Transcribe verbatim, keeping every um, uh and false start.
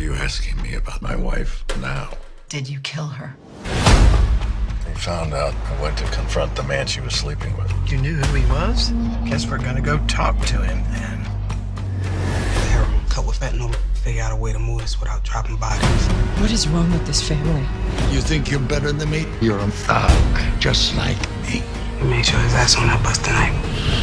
you asking me about my wife now? Did you kill her? We found out and went to confront the man she was sleeping with. You knew who he was? Guess we're gonna go talk to him then. The heroin cut with fentanyl. Figure out a way to move this without dropping bodies. What is wrong with this family? You think you're better than me? You're a thug, just like me. Make sure his ass on that bus tonight.